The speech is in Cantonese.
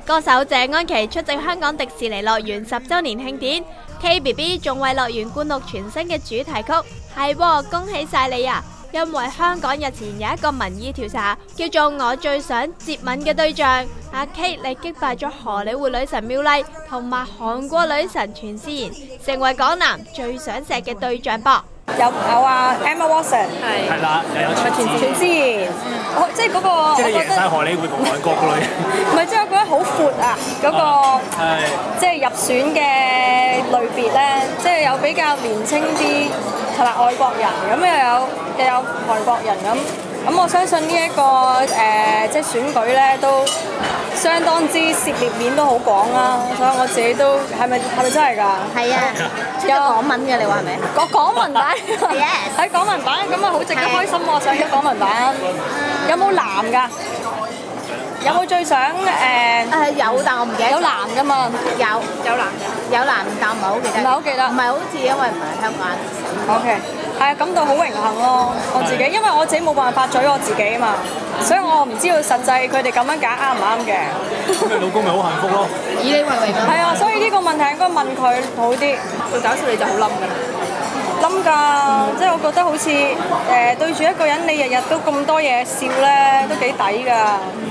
歌手謝安琪出席香港迪士尼樂園10週年慶典 ，KBB 仲為樂園灌錄全新嘅主題曲，係喎，恭喜晒你啊！因為香港日前有一個民意調查，叫做我最想接吻嘅對象，阿 K 你擊敗咗荷里活女神妙麗同埋韓國女神全智賢，成為港男最想錫嘅對象噃。 有啊 Emma Watson 係啦，又有全智賢，即係嗰個即係贏晒荷里活同韓國嗰類。 唔係，即係我覺得好闊啊！嗰個即係入選嘅類別咧，即係有比較年輕啲同埋外國人，咁又有韓國人咁。咁我相信呢一個即係選舉咧都相當之涉獵面都好廣啦，所以我自己都係咪真係㗎？ 係啊，出咗港文嘅你話係咪？ 港文版 Yes 喺港文版，咁啊好值得開心喎！上咗港文版，有冇男㗎？有冇最想有，但我唔記得。 有男㗎嘛？ 有男，但唔係好記得。 唔係好記得。 唔係好似因為唔係香港人。 OK，係啊，感到好榮幸咯，我自己，因為我自己冇辦法嘴我自己啊嘛，所以我唔知道實際佢哋咁樣揀啱唔啱嘅。 咁你老公咪好幸福咯？ 以你為榮㗎。 係啊，所以呢個問題應該問佢好啲。 佢搞笑你就好冧㗎啦。 冧㗎，即係我覺得好似對住一個人你日日都咁多嘢笑咧，都幾抵㗎。